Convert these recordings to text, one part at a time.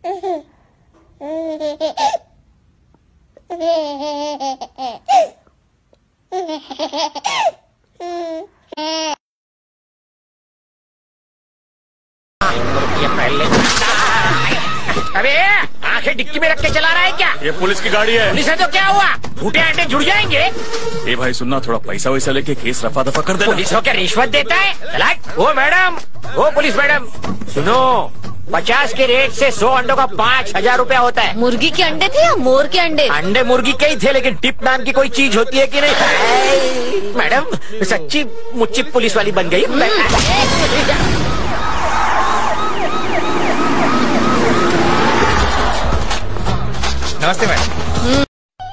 अबे आंखें डिक्की में रख के चला रहा है क्या? ये पुलिस की गाड़ी है। पुलिस है तो क्या हुआ? झूठे अंडे जुड़ जाएंगे। ए भाई सुनना, थोड़ा पैसा वैसा लेके केस रफा दफा कर देना। पुलिस हो क्या रिश्वत देता है? ओ मैडम, ओ पुलिस मैडम सुनो, 50 के रेट से 100 अंडों का 5000 रुपया होता है। मुर्गी के अंडे थे या मोर के अंडे? अंडे मुर्गी के ही थे, लेकिन टिप नाम की कोई चीज होती है कि नहीं? मैडम सच्ची मुच्ची पुलिस वाली बन गई। नमस्ते मैडम।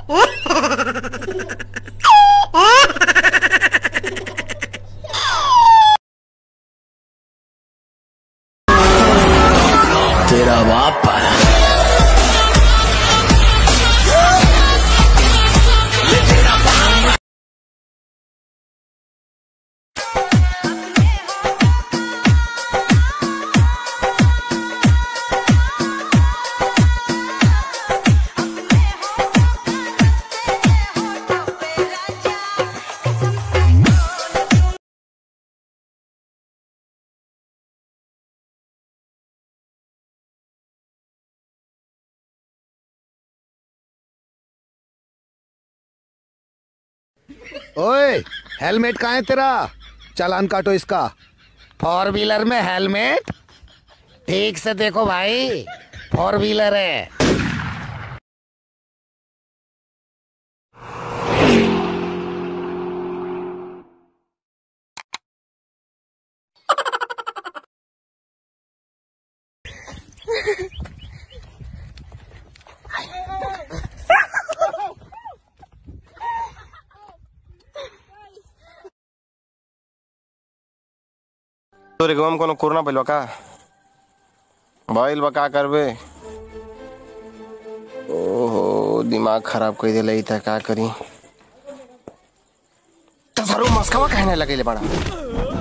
तेरा बाप ओए, हेलमेट कहाँ है तेरा? चालान काटो इसका। 4 व्हीलर में हेलमेट? ठीक से देखो भाई, 4 व्हीलर है। तोरे गाँव में कोनो कोरोना भइल बा का? भइल बा का करबे? ओहो दिमाग खराब कर देला ई त का करी? तसरो मस्कावा कहने लगेले बड़ा।